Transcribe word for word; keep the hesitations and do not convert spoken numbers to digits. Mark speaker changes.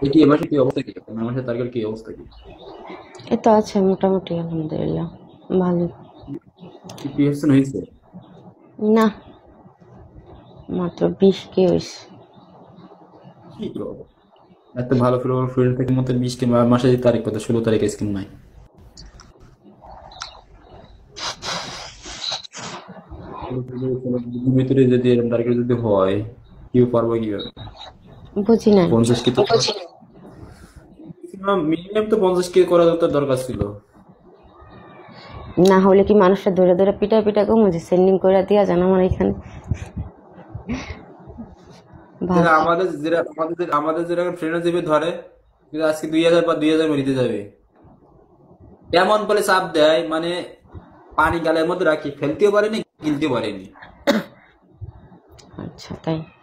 Speaker 1: এই কি এ মাসে কি অবস্থা কি আপনার মাসের টার্গেট কি অবস্থা কি?
Speaker 2: এই তো আছে মোটামুটি আলহামদুলিল্লাহ ভালো।
Speaker 1: কি পিএফসি হয়েছে?
Speaker 2: না, মাত্র বিশ কে হয়েছে।
Speaker 1: কি বলো? এত ভালো ফিল্ড থেকে মতো বিশ কে মাসে তারিখ কত, ষোলো তারিখে স্কিম নাই। ষোলো তারিখে ষোলো দিনের ভিতরে যদি এরকম টার্গেট যদি হয়, কি পারবো কিভাবে?
Speaker 2: বুঝি নাই।
Speaker 1: পঞ্চাশ কে তো মিনিমাম তো পঞ্চাশ কে করা তো দরকার ছিল।
Speaker 2: না হলে কি মানুষটা ধরে ধরে পিটা পিটা কমু যে সেন্ডিং করে দিয়া যান আমার এখানে ভাব।
Speaker 1: যেটা আমাদের যেটা আমাদের যে- আমাদের যেটা ট্রেনে যাবে ধরে, কিন্তু আজকে দুই হাজার বা দুই হাজার মেরিতে যাবে, এমন বলে চাপ দেয় মানে পানি গালের মধ্যে রাখি ফেলতেও পারেনি, গিলতেও পারেনি।
Speaker 2: আচ্ছা তাই।